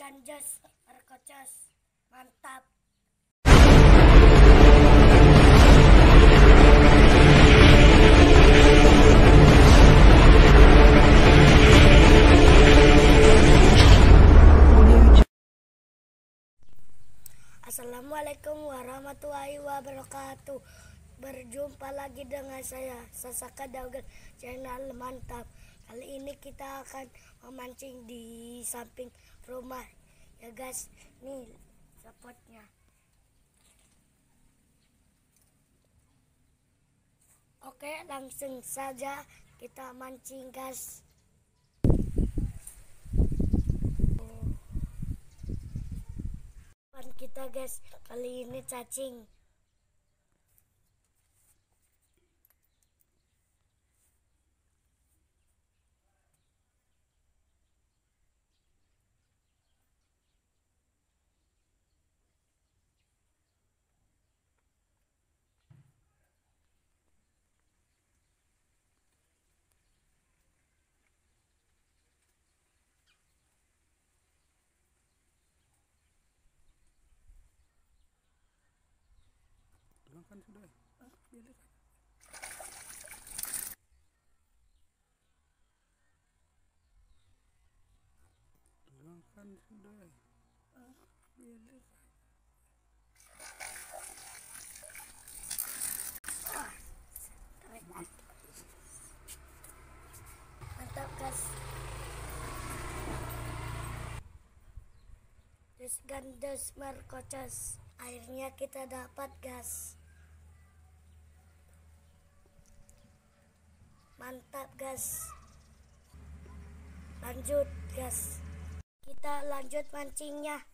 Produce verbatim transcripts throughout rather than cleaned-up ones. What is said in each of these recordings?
ganjas, perkocas, mantap. Assalamualaikum warahmatullahi wabarakatuh. Berjumpa lagi dengan saya Sasaka Daugan, channel Mantap. Kali ini kita akan memancing di samping rumah ya guys. Nih spotnya. Oke, langsung saja kita mancing guys. Kita guys, kali ini cacing. Kan sudah ah, bilik kan sudah ah, bilik Mantap guys. Des gandes merkocas, airnya kita dapat guys. Mantap guys. Lanjut guys, kita lanjut mancingnya.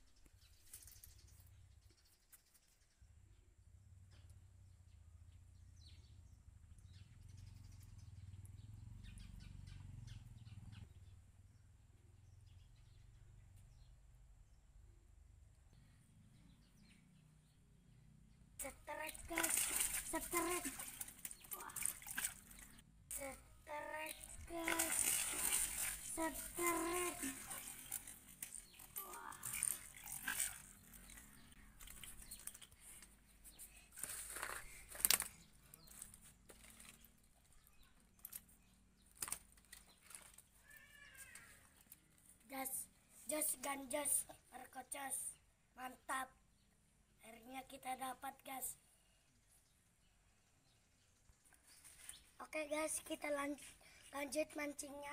Seteret guys, seteret. Seteret guys, seteret. Jas, jas ganjas, perkocas, mantap. Akhirnya kita dapat guys. Oke guys, kita lanjut lanjut mancingnya.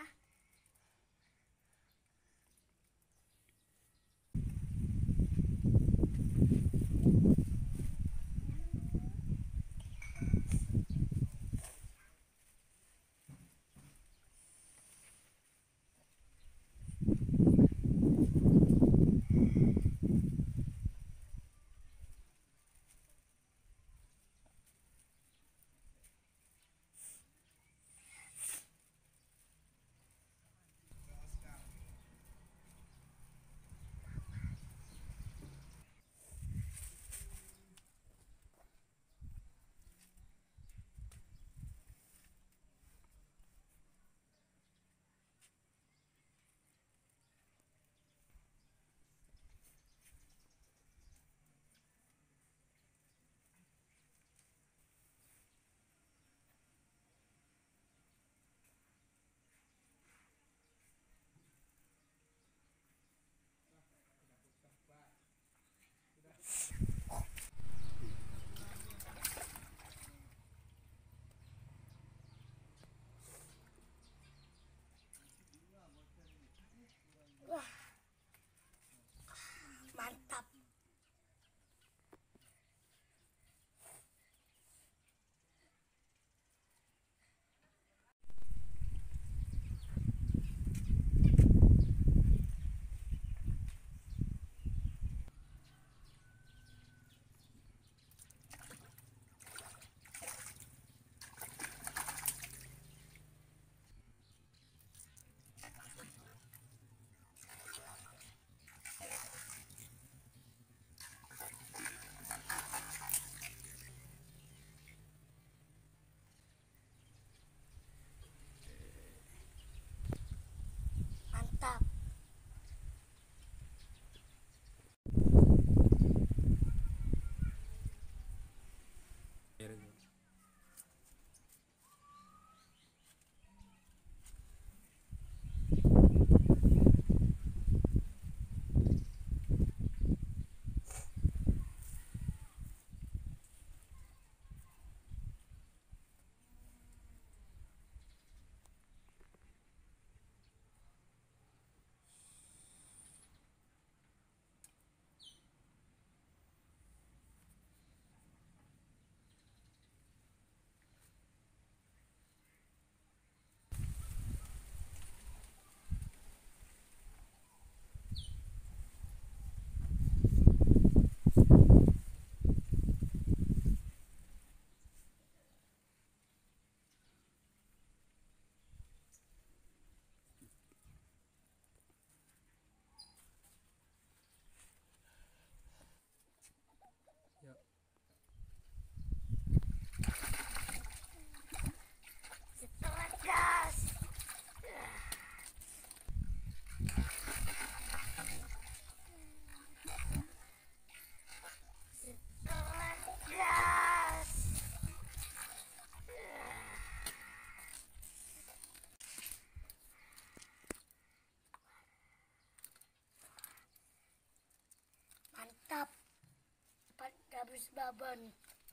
Gus Babon.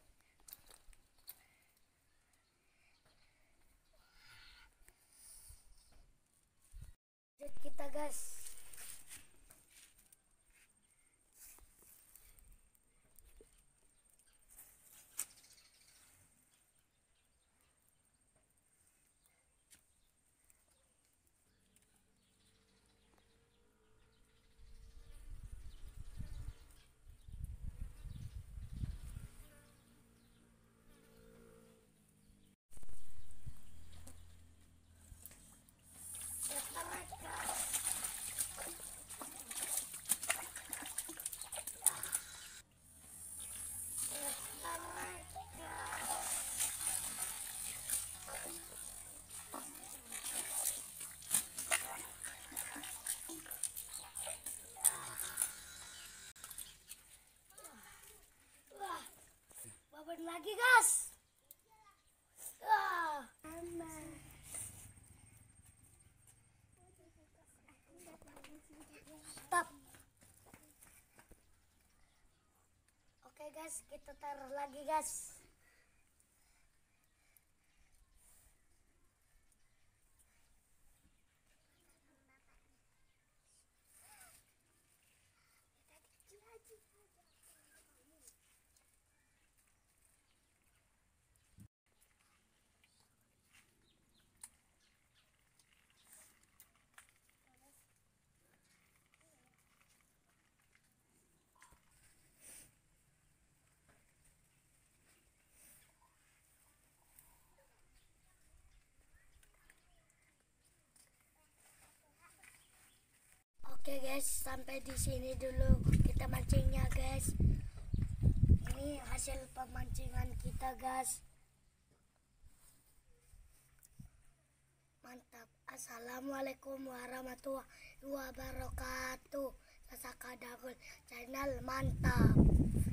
Lanjut kita gas. Babon lagi gas. Ah, stop. Oke guys, kita taruh lagi gas. Oke guys, sampai di sini dulu kita mancingnya guys. Ini hasil pemancingan kita guys. Mantap. Assalamualaikum warahmatullahi wabarakatuh. Sasaka Dagul channel mantap.